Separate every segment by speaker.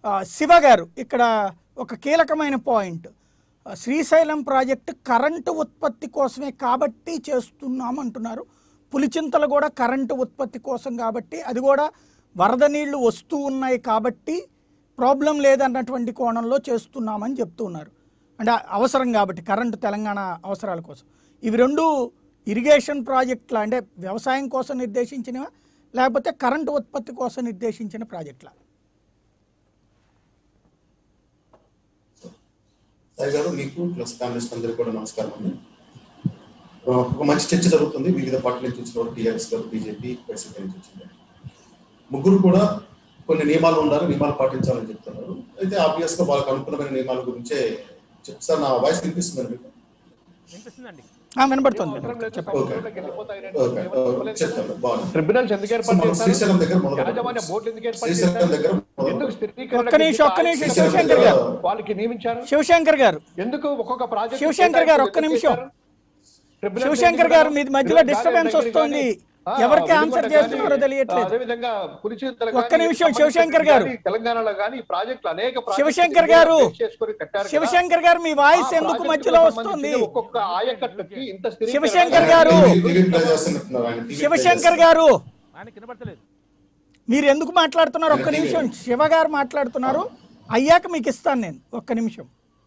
Speaker 1: శివ గారు ఇక్కడ ఒక కీలకమైన పాయింట్, శ్రీశైలం ప్రాజెక్టు కరెంటు ఉత్పత్తి కోసమే కాబట్టి చేస్తున్నాం అంటున్నారు. పులిచింతలు కూడా కరెంటు ఉత్పత్తి కోసం కాబట్టి, అది కూడా వరద నీళ్లు వస్తూ ఉన్నాయి కాబట్టి ప్రాబ్లం లేదన్నటువంటి కోణంలో చేస్తున్నామని చెప్తూ ఉన్నారు. అంటే అవసరం కాబట్టి, కరెంటు తెలంగాణ అవసరాల కోసం. ఇవి రెండు ఇరిగేషన్ ప్రాజెక్టుల, అంటే వ్యవసాయం కోసం నిర్దేశించినవా లేకపోతే కరెంటు ఉత్పత్తి కోసం నిర్దేశించిన ప్రాజెక్టులా?
Speaker 2: గారు మీకు ప్లస్ ప్యానలిస్ట్ అందరికీ కూడా నమస్కారం అండి. ఒక మంచి చర్చ జరుగుతుంది. వివిధ పార్టీల నుంచి వచ్చిన వాళ్ళు, టీఆర్ఎస్ గారు, బీజేపీ, వైసీపీ నుంచి వచ్చింది. ముగ్గురు కూడా కొన్ని నియమాలు ఉండాలి, నియమాలు పాటించాలని చెప్తున్నారు. అయితే ఆబ్వియస్ గా వాళ్ళకి అనుకూలమైన నియమాల గురించే చెప్తారు. నా వాయిస్ వినిపిస్తుందండి మీకు? శ్రీశైలం దగ్గర
Speaker 1: శివశంకర్ గారు ఒక్క నిమిషం. శివశంకర్ గారు మీ మధ్యలో డిస్టర్బెన్స్ వస్తుంది, ఎవరికి ఆన్సర్ చేస్తున్నారో తెలియట్లేదు. ఒక్క నిమిషం శివశంకర్ గారు. శివశంకర్ గారు మీ వాయిస్ ఎందుకు మధ్యలో వస్తుంది? శివశంకర్ గారు మీరు ఎందుకు మాట్లాడుతున్నారు? ఒక్క నిమిషం, శివ గారు మాట్లాడుతున్నారు, అయ్యాక మీకు ఇస్తాను నేను. ఒక్క నిమిషం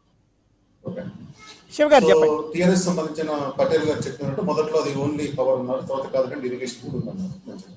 Speaker 1: శివ గారు చెప్పండి.
Speaker 2: టీఆర్ఎస్ సంబంధించిన పటేల్ గారు చెప్పినట్టు మొదట్లో అది ఓన్లీ పవర్ ఉన్నారు, తర్వాత కాదంటే ఇరిగేషన్ కూడా ఉందన్నారు.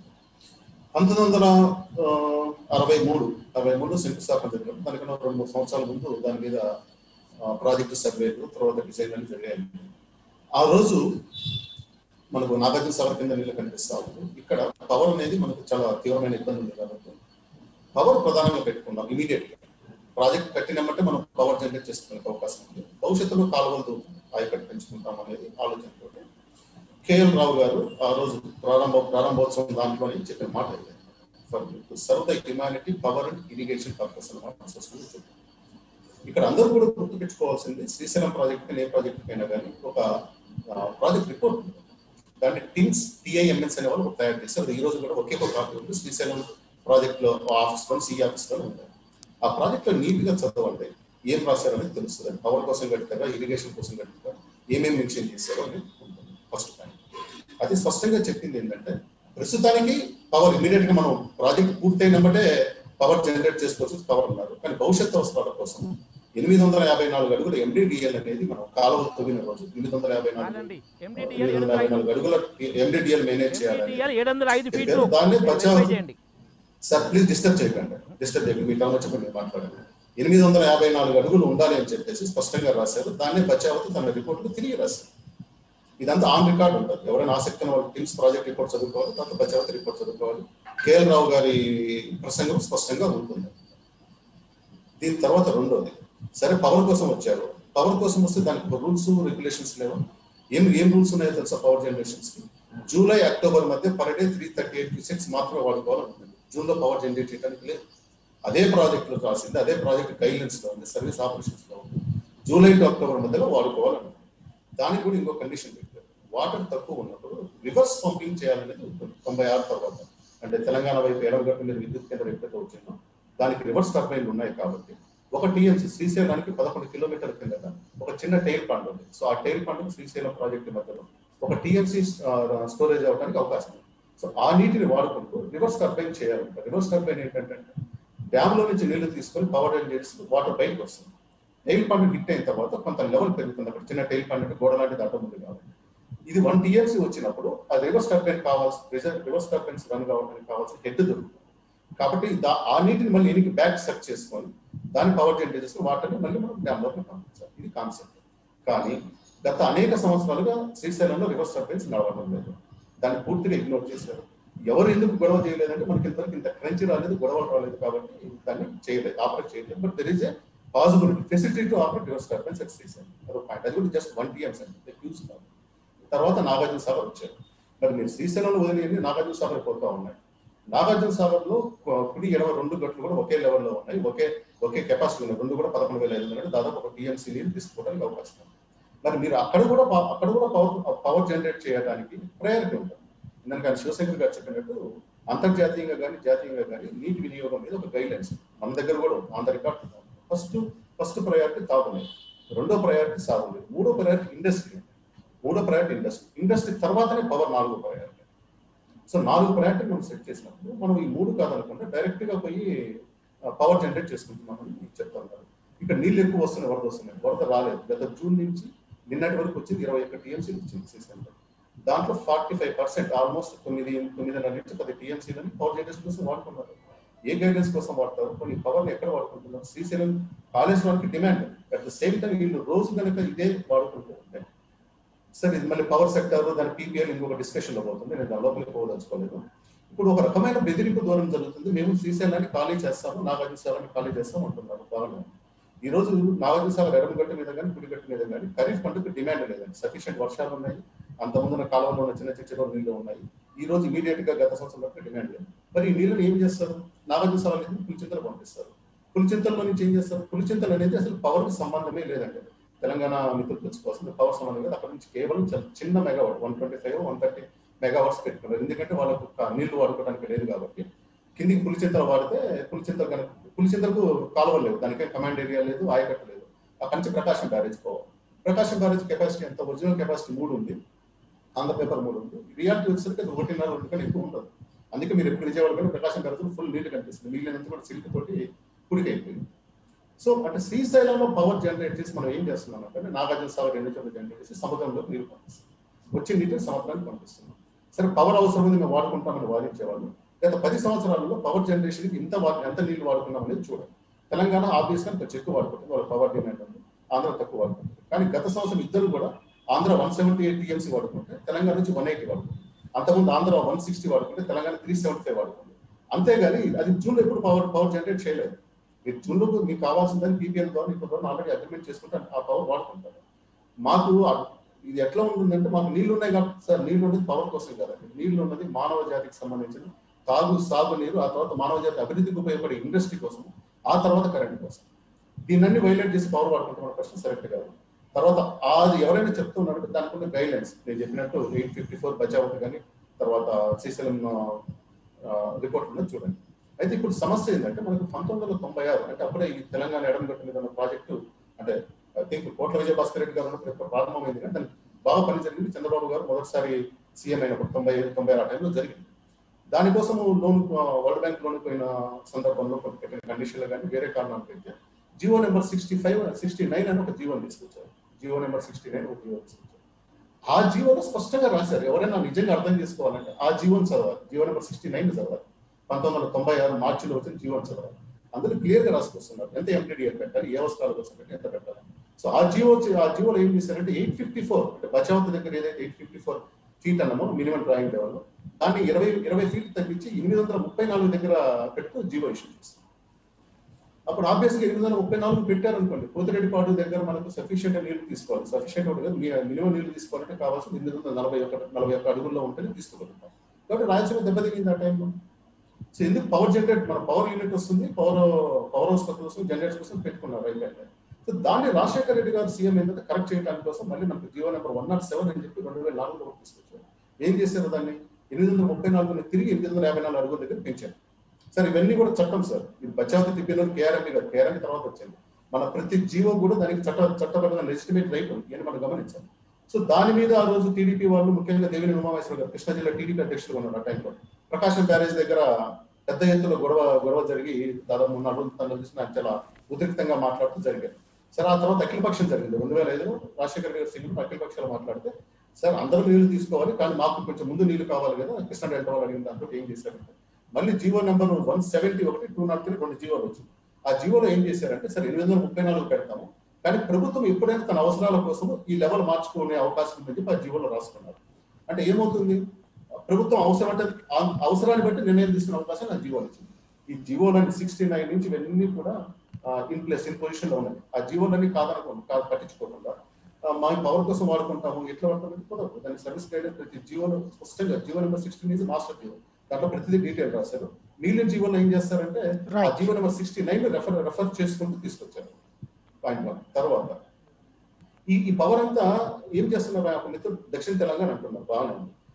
Speaker 2: 1963 శంకుస్థాపన జరిగారు. దానికన్నా 2-3 సంవత్సరాల ముందు దాని మీద ప్రాజెక్టు సర్వేలు, తర్వాత డిజైన్ అని జరిగాయి. ఆ రోజు మనకు నాగార్జున సాగర్ కింద నీళ్ళు కనిపిస్తా ఉంది. ఇక్కడ పవర్ అనేది మనకు చాలా తీవ్రమైన ఇబ్బంది ఉంది కాబట్టి పవర్ ప్రధానంగా పెట్టుకున్నాం. ఇమీడియట్ గా ప్రాజెక్ట్ కట్టినామంటే మనం పవర్ జనరేట్ చేసుకునే అవకాశం ఉంది. భవిష్యత్తులో కాలువలు ఆయకట్టు పెంచుకుంటాం అనేది ఆలోచనతో కేఎల్ రావు గారు ఆ రోజు ప్రారంభోత్సవం దాంట్లోనే చెప్పిన మాట serve the humanity power and irrigation purpose అన్నమాట. ఇక్కడ అందరూ కూడా గుర్తుపెట్టుకోవాల్సింది, శ్రీశైలం ప్రాజెక్ట్ ఏ ప్రాజెక్ట్ అయినా కానీ ఒక ప్రాజెక్ట్ రిపోర్ట్ ఉంది. దాన్ని TIMS అనే వాళ్ళు తయారు చేస్తారు. ఈ రోజు కూడా ఒకే ఒక కాపీ ఉంది. శ్రీశైలం ప్రాజెక్ట్ లో ఆఫీస్ లో, సిఈ ఆఫీస్ లో ఉంది. ఆ ప్రాజెక్ట్ లో నీట్ గా చదవండి, ఏం రాశారు అనేది తెలుస్తుంది. పవర్ కోసం కట్టారా, ఇరిగేషన్ కోసం కట్టారా, ఏమేమి మెన్షన్ చేశారో అని ఉంటుంది ఫస్ట్ పాయింట్. అది స్పష్టంగా చెప్పింది ఏంటంటే, ప్రస్తుతానికి పవర్ ఇమీడియట్ గా మనం ప్రాజెక్ట్ పూర్తయినబట్టే పవర్ జనరేట్ చేసుకోవచ్చు, పవర్ ఉన్నారు. కానీ భవిష్యత్తు అవసరాల కోసం 854 అడుగుల MDDL అనేది మనం కాలువలు తవ్విన రోజు 854 అడుగుల MDDL మేనేజ్ చేయాలని దాన్ని బచావ్. సార్ ప్లీజ్ డిస్టర్బ్ చేయకండి, మీ టర్మ్ వచ్చి మీరు మాట్లాడండి. 854 అడుగులు ఉండాలి అని చెప్పేసి స్పష్టంగా రాశారు. దాన్ని బచావతి తన రిపోర్ట్లు తిరిగి రాశారు. ఇదంతా ఆన్ రికార్డ్ ఉంటుంది. ఎవరైనా ఆసక్తి ఉన్న వాళ్ళు టిమ్స్ ప్రాజెక్ట్ రిపోర్ట్ చదువుకోవాలి, తర్వాత బచావతి రిపోర్ట్ చదువుకోవాలి. కేఎల్ రావు గారి ప్రసంగం స్పష్టంగా ఉంటుంది. దీని తర్వాత రెండోది, సరే పవర్ కోసం వచ్చారు, పవర్ కోసం వస్తే దానికి రూల్స్ రెగ్యులేషన్స్ లేవు. ఏం రూల్స్ ఉన్నాయో తెలుసా పవర్ జనరేషన్స్ కి? జూలై అక్టోబర్ మధ్య పర్ డే 338 క్యూసెక్స్ మాత్రమే వాడుకోవాలనుకుంటుంది. జూన్ లో పవర్ జనరేట్ చేయడానికి లేదు. అదే ప్రాజెక్ట్ లో రాసింది, అదే ప్రాజెక్ట్ గైడ్లైన్స్ లో ఉంది, సర్వీస్ ఆపరేషన్స్ లో ఉంది. జూలై టు అక్టోబర్ మధ్యలో వాడుకోవాలనుకుంటుంది. దానికి కూడా ఇంకో కండిషన్ పెట్టారు, వాటర్ తక్కువ ఉన్నప్పుడు రివర్స్ పంపింగ్ చేయాలనేది ఉంటుంది. 96 తర్వాత అంటే తెలంగాణ వైపు ఎడమగట్టు మీద విద్యుత్ కేంద్రం ఎప్పుడైతే వచ్చిందో దానికి రివర్స్ టర్బైన్లు ఉన్నాయి కాబట్టి ఒక TMC శ్రీశైలానికి 11 కిలోమీటర్ల కిందట ఒక చిన్న టైల్ పాండ్ ఉంది. సో ఆ టైల్ పాండ్ శ్రీశైలం ప్రాజెక్టు మధ్యలో ఒక TMC స్టోరేజ్ అవడానికి అవకాశం ఉంది. సో ఆ నీటిని వాడుకుంటూ రివర్స్ టర్బైన్ చేయాలంట. రివర్స్ టర్బైన్ ఏంటంటే డ్యామ్ లో నుంచి నీళ్లు తీసుకొని పవర్ జనరేట్ వాటర్ బయటకు వస్తుంది. టైల్ పాండ్ హిట్ అయిన తర్వాత కొంత లెవెల్ పెరుగుతుంది. అక్కడ చిన్న టైల్ పాండ్ అంటే గోడ లాంటిది అడ్డం ఉంది కాబట్టి ఇది 1 TMC వచ్చినప్పుడు ఆ రివర్స్ టర్బైన్ కావాల్సిన రివర్స్ టర్బైన్స్ రన్ కావడానికి కావాల్సిన హెడ్ దొరుకుతుంది. కాబట్టి ఆ నీటిని మళ్ళీ ఎనికి బ్యాక్ సెట్ చేసుకొని దాన్ని పవర్ జనరేట్ చేసుకుని వాటర్ని మళ్ళీ మనం డ్యామ్ లోకి పంపించాలి. ఇది కాన్సెప్ట్. కానీ గత అనేక సంవత్సరాలుగా శ్రీశైలంలో రివర్స్ టర్బైన్స్ నడవడం లేదు. దాన్ని పూర్తిగా ఇగ్నోర్ చేశారు. ఎవరు ఎందుకు గొడవ చేయలేదంటే మనకి ఇంతవరకు ఇంత క్రంచి రాలేదు, గొడవలు రాలేదు కాబట్టి దాన్ని చేయలేదు, ఆపరేట్ చేయలేదు. But there is a possibility facility to operate reverse turbines at Srisailam. అదొక పాయింట్. అది కూడా జస్ట్ 1 TMC అంటే యూజ్ కాదు. తర్వాత నాగార్జున సాగర్ వచ్చారు. మరి మీరు శ్రీశైలంలో వదిలేయండి, నాగార్జున సాగర్ పోతా ఉన్నాయి. నాగార్జున సాగర్ లో కుడి ఎడమ 2 గట్లు కూడా ఒకే లెవెల్లో ఉన్నాయి, ఒకే కెపాసిటీ ఉన్నాయి. 2 కూడా 11,500 దాదాపు ఒక TMC నీరు తీసుకోవడానికి అవకాశం ఉంది. మరి మీరు అక్కడ కూడా పవర్ జనరేట్ చేయడానికి ప్రయారిటీ ఉంటుంది. ఎందుకంటే శివశంకర్ గారు చెప్పినట్టు అంతర్జాతీయంగా కానీ జాతీయంగా కానీ నీటి వినియోగం మీద ఒక గైడ్ లైన్స్ మన దగ్గర కూడా on the record. First priority తాగునీరు, రెండో ప్రయారిటీ సాగునీరు, మూడో ప్రయారిటీ ఇండస్ట్రీ, ఇండస్ట్రీ తర్వాతనే పవర్, నాలుగో ప్రయారిటీ. సో 4 ప్రయారిటీ మనం సెట్ చేసినప్పుడు మనం ఈ 3 కాదనుకుంటే డైరెక్ట్ గా పోయి పవర్ జనరేట్ చేసుకుంటున్నామని చెప్తున్నారు. ఇక్కడ నీళ్ళు ఎక్కువ వస్తున్నాయి, వరద రాలేదు. గత జూన్ నుంచి నిన్నటి వరకు వచ్చింది 21 టీఎంసీ వచ్చింది శ్రీశైలం. దాంట్లో 45% ఆల్మోస్ట్ 9.5 నుంచి 10 టీఎంసీలని పవర్ జనరేషన్ కోసం వాడుకున్నారు. ఏ గైడెన్స్ కోసం వాడతారు? కొన్ని పవర్ని ఎక్కడ వాడుకుంటున్నారు? శ్రీశైలం కాళేశ్వరానికి demand. At the same time వీళ్ళు రోజు కనుక ఇదే వాడుకుంటూ ఉంటాయి. సరే, ఇది మళ్ళీ పవర్ సెక్టర్ దాని పీపీఎల్ ఇంకొక డిస్కషన్ లో పోతుంది, నేను దాని లోపలికి పోదలుచుకోలేదు. ఇప్పుడు ఒక రకమైన బెదిరింపు దూరం జరుగుతుంది. మేము శ్రీశైలాన్ని ఖాళీ చేస్తాము, నాగార్జునసాగర్ని ఖాళీ చేస్తాం అంటున్నారు. బాగా ఈ రోజు నాగార్జునసాగర్ ఎడమగట్టు మీద కానీ కుడిగట్టు మీద కానీ ఖరీఫ్ పంటకు డిమాండ్ లేదండి. సఫిషియెంట్ వర్షాలు ఉన్నాయి, అంతకుముందున్న కాలంలో ఉన్న చిన్న చిన్న నీళ్లు ఉన్నాయి. ఈ రోజు ఇమీడియట్ గా గత సంవత్సరం వరకు డిమాండ్ లేదు. మరి ఈ నీళ్ళని ఏం చేస్తారు? నాగార్జునసాగర్ నుంచి పులిచింతలు పంపిస్తారు. పులిచింతల్లో నుంచి ఏం చేస్తారు? పులిచింతలు అనేది అసలు పవర్ కి సంబంధమే లేదండి. తెలంగాణ మిత్రులు తెచ్చుకోవాల్సింది పవర్ సంబంధం లేదు. అక్కడ నుంచి కేవలం చిన్న మెగావాట్ 125, 130 మెగావాట్స్ పెట్టుకున్నారు. ఎందుకంటే వాళ్ళకు నీళ్లు వాడుకోవడానికి లేదు కాబట్టి. కిందికి పులిచింతలు వాడితే పులిచింతలకు కాలువలు లేవు, దానికే కమాండ్ ఏరియా లేదు, ఆయకట్టు లేదు. అక్కడి నుంచి ప్రకాశం బ్యారేజ్ పోవాలి. ప్రకాశం బ్యారేజ్ కెపాసిటీ ఎంత? ఒరిజినల్ కెపాసిటీ 3 ఉంది, ఆంధ్ర పేపర్ 3 ఉంది. రియాలిటీ వచ్చేసరికి అది 1.5-2 కన్నా ఎక్కువ ఉంటుంది. అందుకే మీరు ఎప్పుడు విజయవాడ కానీ ప్రకాశం బ్యారేజ్ ఫుల్ నీళ్ళు కనిపిస్తుంది. మిగిలినంత కూడా సిల్క్ తోటి కుడికి అయిపోయింది. సో అంటే శ్రీశైలంలో పవర్ జనరేట్ చేసి మనం ఏం చేస్తున్నాం అంటే నాగార్జునసాగర్ 2 చోట్ల జనరేట్ చేసి సముద్రంలో నీరు పంపిస్తాం, వచ్చే నీటిని సముద్రానికి పంపిస్తున్నాం. సరే, పవర్ అవసరం ఉంది మేము వాడుకుంటామని వాదించేవాళ్ళు. గత 10 సంవత్సరాలలో పవర్ జనరేషన్కి ఎంత నీళ్లు వాడుకున్నాం అనేది చూడండి. తెలంగాణ ఆబ్వియస్ గా కొంచెం ఎక్కువ వాడుకుంటుంది, వాళ్ళ పవర్ డిమాండ్ ఉంది. ఆంధ్ర తక్కువ వాడుకుంటుంది. కానీ గత సంవత్సరం ఇద్దరు కూడా ఆంధ్ర 178 టీఎంసీ వాడుకుంటే తెలంగాణ నుంచి 180 వాడుకుంటుంది. అంతకుముందు ఆంధ్ర 160 వాడుకుంటే తెలంగాణ 375 వాడుకుంది. అంతేగాని అది జూన్లో ఎప్పుడు పవర్ జనరేట్ చేయలేదు. మీరు జూన్లో మీకు కావాల్సిందని పీపీఎల్ ద్వారా ఇప్పుడు ఆల్రెడీ అగ్రిమెంట్ చేసుకుంటే ఆ పవర్ వాడుకుంటారు. మాకు ఇది ఎట్లా ఉంటుందంటే మాకు నీళ్లు ఉన్నాయి కాబట్టి సార్, నీళ్లు ఉన్నది పవర్ కోసం కదండి. నీళ్లు ఉన్నది మానవ జాతికి సంబంధించిన సాగు నీరు, ఆ తర్వాత మానవ జాతి అభివృద్ధికి ఉపయోగపడే ఇండస్ట్రీ కోసం, ఆ తర్వాత కరెంట్ కోసం. దీన్ని వైలేట్ చేసి పవర్ వాడుకుంటున్న ప్రశ్న కరెక్ట్ కాదు. తర్వాత అది ఎవరైనా చెప్తున్నారంటే దానికి ఉన్న గైడ్లైన్స్ నేను చెప్పినట్టు 854 బచావత్ కానీ తర్వాత శ్రీశైలం రిపోర్ట్ ఉన్నది చూడండి. అయితే ఇప్పుడు సమస్య ఏంటంటే మనకు 1996 అంటే అప్పుడే ఈ తెలంగాణ ఎడమగట్టు మీద ఉన్న ప్రాజెక్టు అంటే ఐ థింక్ కోట్ల విజయభాస్కర్ రెడ్డి గారు ఉన్నప్పుడు ప్రారంభమైంది. కానీ దానికి బాగా పని జరిగింది. చంద్రబాబు గారు మొదటిసారి సీఎం అయినప్పుడు 95-96 ఆ టైంలో జరిగింది. దానికోసం లోన్ వరల్డ్ బ్యాంక్ లోన్ పోయిన సందర్భంలో కొన్ని పెట్టిన కండిషన్లు కానీ వేరే కారణాలు అయితే జియో నెంబర్ 69 అని ఒక జీవోని తీసుకొచ్చారు. జియో నెంబర్ 69 ఒక జీవో తీసుకొచ్చారు. ఆ జీవోలో స్పష్టంగా రాశారు. ఎవరైనా నిజంగా అర్థం చేసుకోవాలంటే ఆ జీవోని చదవాలి. జియో నెంబర్ 69 చదవాలి. 1996 మార్చిలో వచ్చిన జీవోని చదవాలి. అందులో క్లియర్ గా రాసుకొస్తున్నారు ఎంత ఎంటీడీఎల్ పెట్టాలి, ఏ అవసరాల కోసం పెట్టి ఎంత పెట్టాలి. సో ఆ జీవోలో ఏం చేశారంటే 854 అంటే బచావత్ దగ్గర ఏదైతే 854 ఫీట్ అన్నామో మినిమం డ్రాయింగ్ లెవెల్, దాన్ని 20 ఫీట్ తగ్గించి 834 దగ్గర పెడుతూ జీవో ఇష్యూ చేస్తారు. అప్పుడు ఆబ్వియస్గా 834 పెట్టారనుకోండి, పోతిరెడ్డిపాడు దగ్గర మనకు సఫిషియెంట్ నీళ్లు తీసుకోవాలి. సఫిషియెంట్ మినిమం నీళ్లు తీసుకోవాలంటే కావాల్సిన 841 అడుగుల్లో ఉంటేనే తీసుకోగలుగుతాం. కాబట్టి రాయలసీమ దెబ్బతిగింది ఆ టైంలో. సో ఎందుకు పవర్ జనరేట్, మన పవర్ యూనిట్ వస్తుంది, పవర్ హౌస్ కోసం జనరేట్స్ కోసం పెట్టుకున్నారు రైల్వే. సో దాన్ని రాజశేఖర రెడ్డి గారు సీఎం ఏంటంటే కరెక్ట్ చేయడానికి కోసం మళ్ళీ మనకు జియో నెంబర్ 107 అని చెప్పి 2004లో తీసుకొచ్చారు. ఏం చేశారు? దాన్ని 834 తిరిగి 854 అడుగుల దగ్గర పెంచారు. సార్ ఇవన్నీ కూడా చట్టం సార్. ఇది బచావత్ తిప్పిన కేఆర్ఎంపీ కాదు, కేఆర్ఎంపీ తర్వాత వచ్చింది. మన ప్రతి జీవో కూడా దానికి చట్టబద్ధ లెజిటిమేట్ రైట్ ఉంది అని మనం గమనించాలి. సో దాని మీద ఆ రోజు టీడీపీ వాళ్ళు, ముఖ్యంగా దేవినేని ఉమామహేశ్వర గారు కృష్ణా జిల్లా టీడీపీ అధ్యక్షులు ఉన్నారు ఆ టైంలో. ప్రకాశం బ్యారేజ్ దగ్గర పెద్ద ఎత్తులో గొడవ జరిగి దాదాపు 3-4 రోజుల తనలో చూసిన చాలా ఉద్రిక్తంగా మాట్లాడుతూ జరిగారు. సరే, ఆ తర్వాత అఖిలపక్షం జరిగింది 2005లో. రాజశేఖర్ గారి సింగ్ అఖిలపక్షాలు మాట్లాడితే సార్ అందరూ నీళ్లు తీసుకోవాలి, కానీ మాకు కొంచెం ముందు నీళ్లు కావాలి కదా, కృష్ణా డెల్టా వాళ్ళు అడిగిన దాంట్లో ఏం చేశారంటే మళ్ళీ జీవో నెంబర్ 171, 203 2 జీవోలు వచ్చింది. ఆ జీవోలో ఏం చేశారంటే సరే 834 పెడతాము, కానీ ప్రభుత్వం ఎప్పుడైనా తన అవసరాల కోసం ఈ లెవెల్ మార్చుకునే అవకాశం ఉందని చెప్పి ఆ జీవోలో రాసుకున్నారు. అంటే ఏమవుతుంది, ప్రభుత్వం అవసరాన్ని బట్టి నిర్ణయం తీసుకునే అవకాశం ఆ జీవోలు వచ్చింది. ఈ జీవోలన్నీ 69 నుంచి ఇవన్నీ కూడా ఇన్ పొజిషన్ లో ఉన్నాయి. ఆ జీవోలన్నీ పట్టించుకోకుండా మా పవర్ కోసం వాడుకుంటాము, ఎట్లా వాడుకుంటే కుదరదు. దాని సర్వీస్ గైడెన్స్ ప్రతి జీవోలో స్పష్టంగా జియో నెంబర్ 16 మాస్టర్ జీవో, దాంట్లో ప్రతిదీ డీటెయిల్ రాశారు. మిగిలిన జీవోలో ఏం చేస్తారంటే ఆ జీవో నెంబర్ 69 రెఫర్ చేసుకుంటూ తీసుకొచ్చారు. పాయింట్ 1. తర్వాత ఈ పవర్ అంతా ఏం చేస్తున్నారు? మిత్రులు దక్షిణ తెలంగాణ అంటున్నారు, బాగానే ఉంది.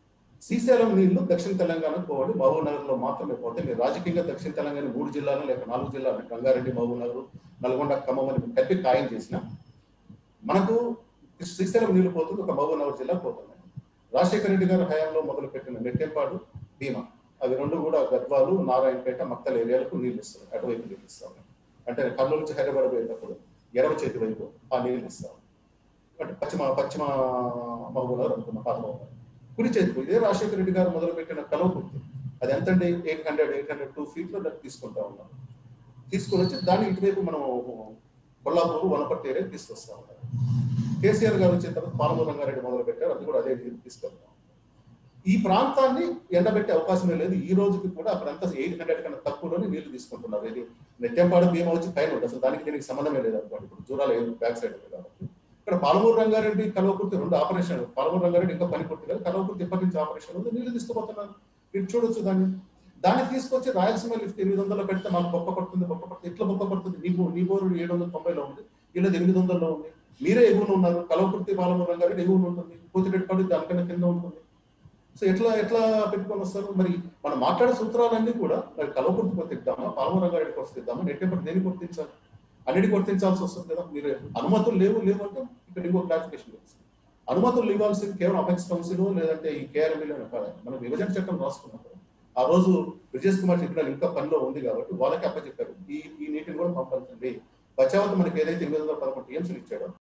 Speaker 2: శ్రీశైలం నీళ్లు దక్షిణ తెలంగాణకు పోవాలి, మహబూబ్ నగర్ లో మాత్రమే పోతే మీరు రాజకీయంగా దక్షిణ తెలంగాణ 3 జిల్లాలు లేక 4 జిల్లాలు రంగారెడ్డి, మహబూబ్ నగర్, నల్గొండ, ఖమ్మం అని కలిపి ఖాయం చేసిన మనకు శ్రీశైలం నీళ్లు పోతుంది ఒక మహబూబ్ నగర్ జిల్లా పోతుంది. రాజశేఖర రెడ్డి గారి హయాంలో మొదలుపెట్టిన నెట్టెంపాడు, భీమా అవి రెండు కూడా గద్వాలు, నారాయణపేట, మక్తల ఏరియాలకు నీళ్లు ఇస్తారు, అటువైపు నీళ్ళు ఇస్తాము. అంటే కర్నూలు నుంచి హైదరాబాద్ పోయేటప్పుడు ఎడమ చేతి వైపు ఆ నీళ్ళు ఇస్తాము. అంటే పశ్చిమ మహబూబ్ నగర్ అనుకున్న పాత మహబూబ్. కుడి చేతికి ఇదే రాజశేఖర రెడ్డి గారు మొదలుపెట్టిన కలవకుర్తి, అది ఎంతండి 802 ఫీట్లో తీసుకుంటా ఉన్నాం. తీసుకొని వచ్చి దాన్ని ఇటువైపు మనం కొల్లాపూర్, వనపర్తి ఏరియా తీసుకొస్తా ఉన్నాం. కేసీఆర్ గారు వచ్చిన తర్వాత పాలమూరు రంగారెడ్డి మొదలు పెట్టారు, అది కూడా అదే తీసుకెళ్తాం. ఈ ప్రాంతాన్ని ఎండబెట్టే అవకాశమే లేదు. ఈ రోజుకి కూడా అక్కడంతా 800 కన్నా తక్కువలోనే నీళ్లు తీసుకుంటున్నారు. ఇది నెట్టెంపాడు, భీమా వచ్చి పైన ఉంటుంది, అసలు దానికి దీనికి సంబంధమే లేదు అనుకోండి. ఇప్పుడు జూరాల బ్యాక్ సైడ్ ఉంది కాబట్టి ఇక్కడ పాలమూరు రంగారెడ్డి, కల్వకుర్తి 2 ఆపరేషన్. పాలమూరు రంగారెడ్డి ఇంకా పని పూర్తి కాదు, కల్వకుర్తి ఎప్పటి నుంచి ఆపరేషన్ ఉంది, నీళ్లు తీసుకుపోతున్నారు. మీరు చూడొచ్చు దాన్ని తీసుకొచ్చి రాయలసీమ లిఫ్ట్ 800 పెడితే మాకు బొక్క పడుతుంది. ఎట్లా బొక్క పడుతుంది? నీ బోరు 790లో ఉంది, ఇలా 800లో ఉంది. మీరే ఎగువన ఉన్నారు. కల్వకుర్తి, పాలమూరు రంగారెడ్డి ఎగువన ఉంటుంది, పోతిరెడ్డిపాడు దానికన్నా కింద ఉంటుంది. సో ఎట్లా పెట్టుకొని వస్తారు? మరి మనం మాట్లాడే సూత్రాలన్నీ కూడా మరి కల్వకుర్తి కొట్టిద్దామా, పాలమూరు రంగారెడ్డి కొట్టిద్దామా, నెట్టెంపాడు దేనికి కొట్టించాలి? అన్నిటి కొట్టించాల్సి వస్తుంది కదా. మీరు అనుమతులు లేవు అంటే ఇక్కడ ఇంకో క్లారిఫికేషన్ వస్తుంది. అనుమతులు ఇవ్వాల్సింది కేవలం అపెక్స్ కౌన్సిల్ లేదంటే ఈ కేఆర్ఎంలో కాదు. మనం విభజన చట్టం రాసుకున్నప్పుడు ఆ రోజు బ్రిజేష్ కుమార్ ట్రిబ్యునల్ ఇంకా పనిలో ఉంది కాబట్టి వాళ్ళకి అప్పచెప్పారు, ఈ నీటిని కూడా పంపాల్సింది. బచావత్ మనకి ఏదైతే 811 టీఎంసీలు ఇచ్చాడో